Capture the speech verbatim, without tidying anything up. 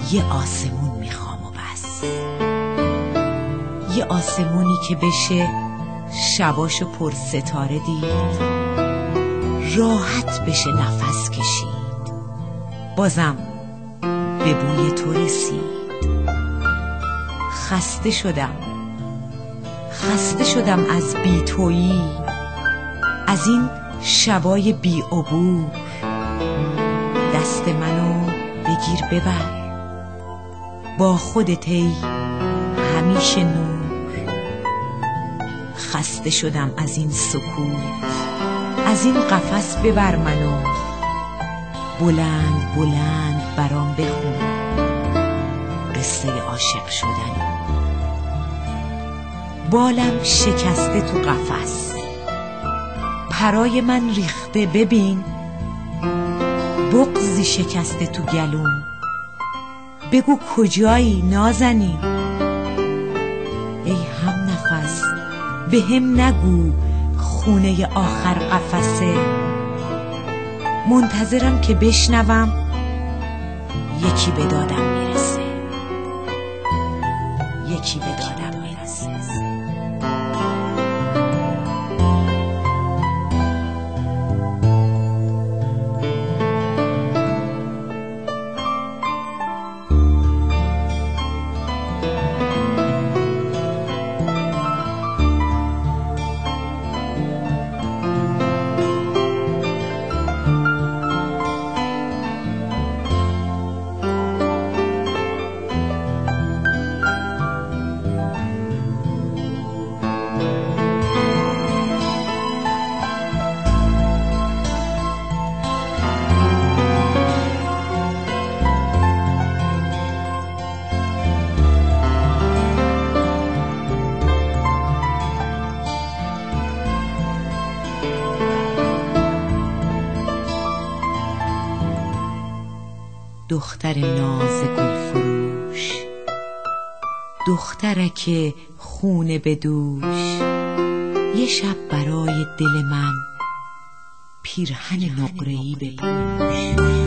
یه آسمون میخوام و بس، یه آسمونی که بشه شباشو پر ستاره دید، راحت بشه نفس کشید، بازم به بوی تو رسید. خسته شدم خسته شدم از بی تویی، از این شبای بی عبور. دست منو بگیر ببر، با خودت ای همیشه نور. خسته شدم از این سکوت، از این قفس ببر منو، بلند بلند برام بخون قصه عاشق شدنی. بالم شکسته تو قفس، پرای من ریخته، ببین بغضی شکسته تو گلوم. بگو کجایی نازنین، ای هم نفس به هم نگو خونه آخر قفسه. منتظرم که بشنوم یکی به دادم میرسه، یکی به دادم میرسه. دختر ناز گل فروش، دخترک خونه به دوش، یه شب برای دل من پیرهن نقره‌ای بپوش.